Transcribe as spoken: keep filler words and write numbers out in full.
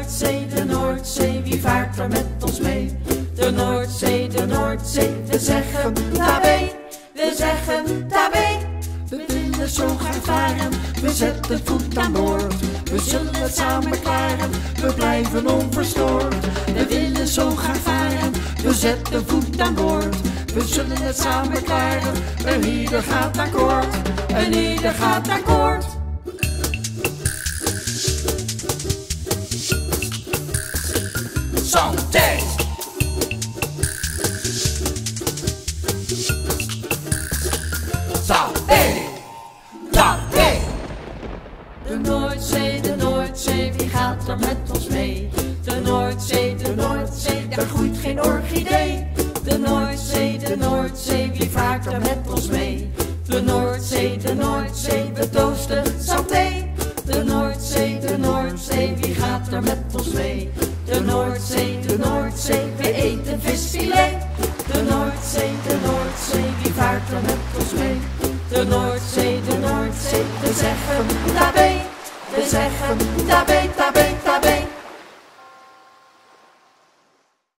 Noordzee, de Noordzee, wie vaart er met ons mee? De Noordzee, de Noordzee, we zeggen tabé, we zeggen tabé. We willen zo graag varen, we zetten voet aan boord. We zullen het samen klaren, we blijven onverstoord. We willen zo graag varen, we zetten voet aan boord. We zullen het samen klaren, en ieder gaat akkoord, en ieder gaat akkoord. Santé! Tabé! Tabé! De Noordzee, de Noordzee, wie gaat er met ons mee? De Noordzee, de Noordzee, daar groeit geen orchidee. De Noordzee, de Noordzee, wie vaart er met ons mee? De Noordzee, de Noordzee, we toosten santé. De Noordzee, de Noordzee, wie gaat er met ons mee? De Noordzee, de Noordzee, we eten visfilet. De Noordzee, de Noordzee, wie vaart er met ons mee? De Noordzee, de Noordzee, we zeggen tabé, we zeggen tabé, tabé, tabé.